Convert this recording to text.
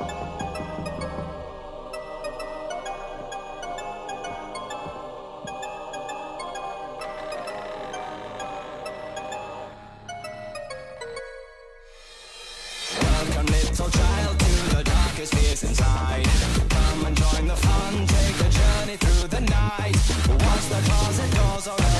Welcome little child to the darkest fears inside. Come and join the fun, take a journey through the night. Watch the closet doors open.